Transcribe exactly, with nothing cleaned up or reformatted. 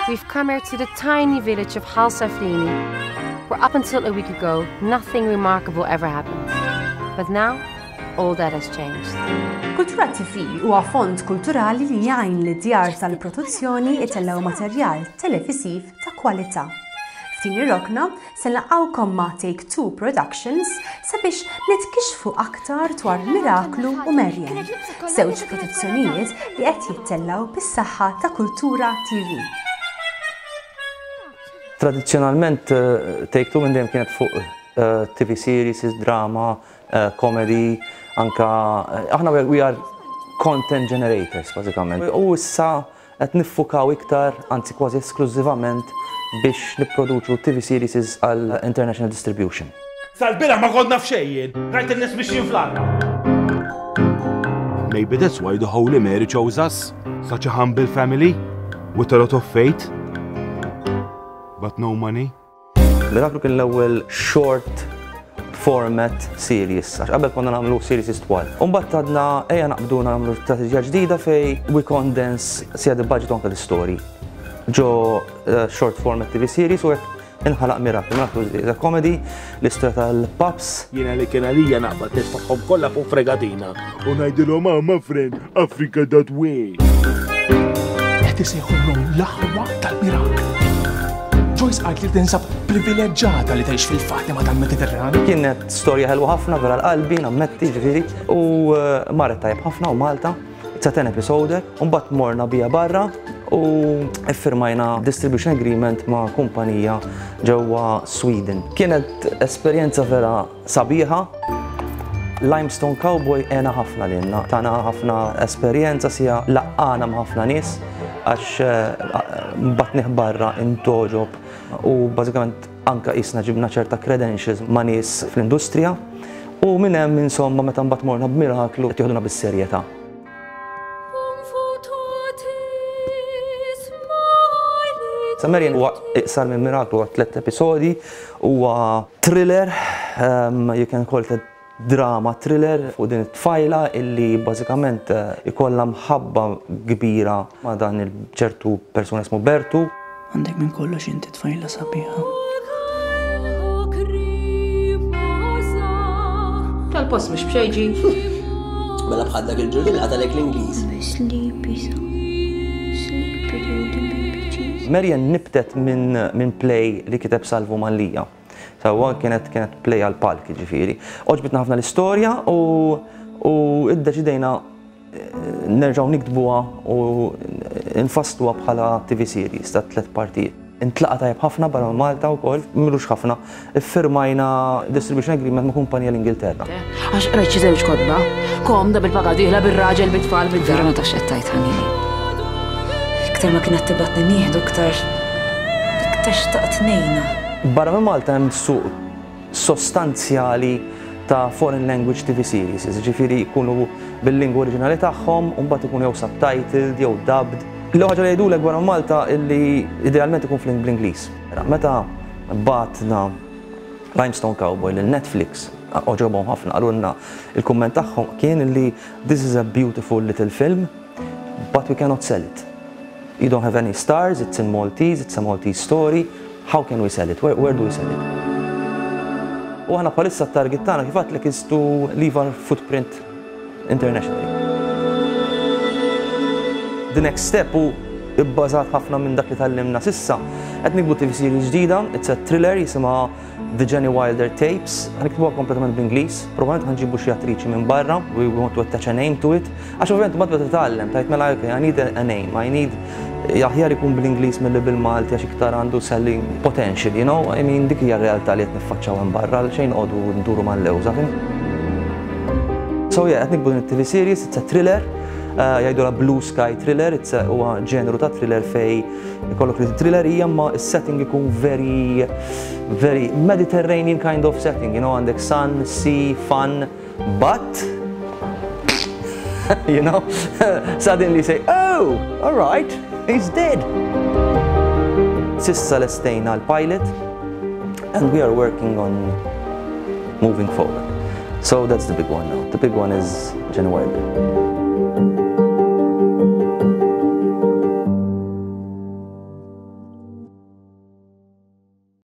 We've come here to the tiny village of Hal Saflini, where up until a week ago, nothing remarkable ever happened. But now, all that has changed. Kultura T V huwa fond kulturali li jgħin li djar tal-produzzjoni itellaw materjal televisiv ta' kwalità. F'din ir-rokna se nlaqgħukom ma' Take Two Productions sabiex nitkixfu aktar dwar Miraklu u Marien, żewġ produzzjonijiet li qed jittellaw bis-saħħa ta' Kultura T V. Tradizzjonalment Take Two minn dejjem kienet fuq T V series, drama, comedy, anka aħna we are content generators bażikament. U issa qed niffukaw iktar, anzi kważi esklużivament biex nipproduċu T V series għal international distribution. Sal-bira ma kodna f'xejjin, rajt in-nies mixjin fl-arma. Maybe that's why the Holy Mary chose us. Such a humble family, with a lot of faith, but no money. Miraklu kien l-ewwel short format series, għax qabel konna nagħmlu series twal. Umbagħad għadna ejja naqbdu nagħmlu strateġija ġdida fej we condense sia the budget anke l-story. Ġo short format T V series u hekk inħalaq Miraklu. Miraklu is comedy, l-istorja tal-Paps. Jiena li kien għalija naqbad nistaqhom kollha fuq fregatina u ngħidilhom ma friend Africa that way. Qed isejħulhom l-aħwa tal-Miraklu. Joyce għalt li tinsab privileġġata li tgħix fil-Fatima tal-Mediterran. Kienet storja ħelwa ħafna vera l-qalbi, nammetti ġifieri, u marret tajjeb ħafna u Malta, it's a ten episode, u mbagħad morna bija barra u iffirmajna distribution agreement ma' kumpanija ġewwa Sweden. Kienet esperjenza vera sabiħa. Limestone Cowboy għena ħafna lilna, tana ħafna esperjenza sija laqqana ma' ħafna nies għax mbatniħ barra intoġob u bażikament anka isna ġibna ċerta credentials ma' nies fl-industrija u minn hemm insomma meta mbagħad morna b'Miraklu qed jieħduna bis-serjetà. Sa Marien huwa iqsar minn Miraklu huwa tliet episodi, huwa thriller, um, you can call it drama thriller fuq din it-tfajla illi bażikament ikollha mħabba kbira ma' dan il-ċertu persuna ismu Bertu. Għandek minn kollox inti tfajla sabiħa. Tal-post mhux bxejġi. Mela bħaddak il-ġurdin għadalek l-Ingliż. Sleepy so. Sleepy during the baby cheese. Marien nibtet minn min play li kiteb Salvo Mallija. Sawa kienet kienet play għal palki ġifieri. Oġbitna ħafna l-istorja u u iddeċidejna nerġgħu niktbuha u nfassluha bħala T V series ta' tliet partijiet. Intlaqa tajjeb ħafna barra Malta wkoll, milux ħafna, iffirmajna distribution agreement ma' kumpanija l-Ingilterra. Għax rajt xi żewġ kodba, komda bil-paga dieħla bir-raġel bit-tfal bil-dar. Vera ma tafx qed tajt ħanini. Iktar ma kienet tibatni nieħdu iktar iktar xtaqt ngħinha. Barra minn Malta hemm suq sostanzjali ta' foreign language T V series, ġifieri jkunu bil-lingwa oriġinali tagħhom u mbagħad ikunu jew subtitled jew dubbed. L-ħaġa li jgħidulek barra Malta illi idealment ikun fl-Ingliż. Meta bagħatna Limestone Cowboy lil Netflix, oġobhom ħafna qalulna il-kumment tagħhom kien illi this is a beautiful little film, but we cannot sell it. You don't have any stars, it's in Maltese, it's a Maltese story. How can we sell it? Where, where do we sell it? U ħana bħalissa t-target tagħna kif għatlek is to leave our footprint internationally. The next step u ibbażat ħafna minn dak li tallimna sissa. Qed nikbu T V series ġdida, it's a thriller jisimha The Jenny Wilder Tapes. Ħaniktubuha kompletament bl-Ingliż, probabbilment ħanġibu xi attriċi minn barra, we want to attach a name to it. Għax ovvjament mbagħad beda titgħallem, tajt mela I need a name, I need jaħjar ikun bl-Ingliż milli bil-Malti għax iktar għandu selling potential, you know? I mean dik hija r-realtà li qed niffaċċaw hemm barra għal xejn qogħdu nduru mal-lewża. So yeah, qed nikbu din it-T V series, it's a thriller. Jgħidula Blue Sky Thriller, huwa ġeneru ta' thriller fej ikollok li thrillerija ma s-setting ikun very very Mediterranean kind of setting, you know, għandek sun, sea, fun, but you know, suddenly say, oh, all right, he's dead. Sissa lestejna l-pilot and we are working on moving forward. So that's the big one now. The big one is Jenny Wilder.